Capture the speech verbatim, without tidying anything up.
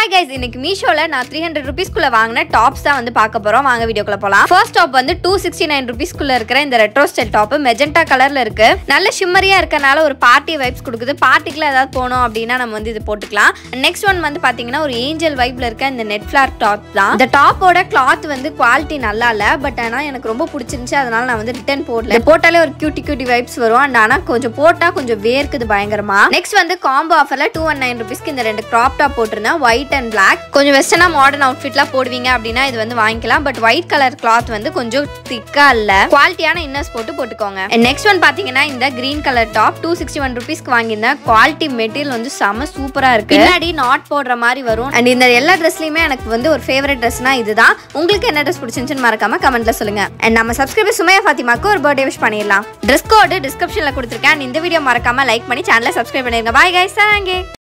Hi guys, இன்னைக்கு மீஷோல நான் three hundred rupees குள்ள வாங்குன டாப்ஸ் தான் வந்து பார்க்க போறோம். வாங்க வீடியோக்குள்ள போலாம். ஃபர்ஸ்ட் டாப் வந்து two sixty-nine rupees குள்ள இருக்கிற இந்த ரெட்ரோ ஸ்டைல் டாப் மெஜெண்டா கலர்ல இருக்கு. நல்ல ஷிம்மரியா இருக்கனால ஒரு பார்ட்டி வைப்ஸ் கொடுக்குது. பார்ட்டிக்குள்ள ஏதாவது போணும் அப்படினா நம்ம வந்து இது போட்டுக்கலாம். நெக்ஸ்ட் ஒன் வந்து பாத்தீங்கன்னா ஒரு ஏஞ்சல் வைப்ல இருக்க இந்த நெட் ஃபிளார் டாப் தான். இந்த டாப்போட கிளாத் வந்து குவாலிட்டி நல்லா இல்ல, பட் ஆனா எனக்கு ரொம்ப பிடிச்சிருந்துச்சு. அதனால நான் வந்து ரிட்டர்ன் போடல. போட்டாலே ஒரு கியூட்டி கியூட்டி வைப்ஸ் வரும். அண்ட் ஆனா கொஞ்சம் போட்டா கொஞ்சம் வேர்க்குது பயங்கரமா. நெக்ஸ்ட் வந்து காம்போ ஆஃபர்ல two nineteen rupeesக்கு இந்த ரெண்டு crop top போட்டுருந்தேன். White and black. கொஞ்சம் வெஸ்டர்னா மாடர்ன் அவுட்ஃபிட்லாம் போடுவீங்க அப்படின்னா இது வந்து வாங்கிக்கலாம். பட் ஒயிட் கலர் கிளாத் வந்து கொஞ்சம் திக்கா இல்ல. குவாலிட்டியான இன்னர்ஸ் போட்டு போட்டுக்கோங்க. நெக்ஸ்ட் ஒன் பாத்தீங்கன்னா இந்த green colour top two sixty-one rupeesக்கு வாங்கியிருந்தேன். குவாலிட்டி மெட்டீரியல் வந்து செம சூப்பரா இருக்கு. பின்னாடி நாட் போடுற மாதிரி வரும். அண்ட் இந்த எல்லா ட்ரெஸ்லயுமே எனக்கு வந்து ஒரு ஃபேவரட் ட்ரெஸ்னா இதுதான். உங்களுக்கு என்ன ட்ரெஸ் பிடிச்சிருந்துச்சுன்னு மறக்காம கமெண்ட்ல சொல்லுங்க. அண்ட் நம்ம சப்ஸ்கிரைபர் சுமையா ஃபாத்திமாக்கு ஒரு பர்த்டே விஷ் பண்ணிடலாம். ட்ரெஸ் கோட் டிஸ்கிரிப்ஷன்ல கொடுத்துருக்கேன். இந்த வீடியோ மறக்காம லைக் பண்ணி சேனலை சப்ஸ்கிரைப் பண்ணிருங்க. Bye guys, thank you.